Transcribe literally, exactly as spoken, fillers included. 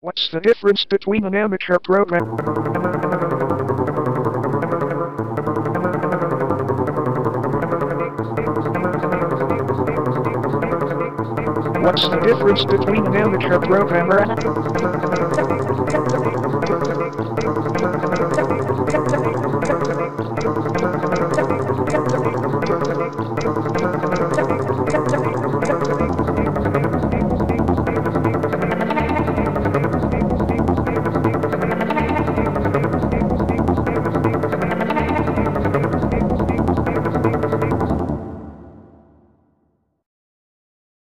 What's the difference between an amateur program? What's the difference between an amateur programmer and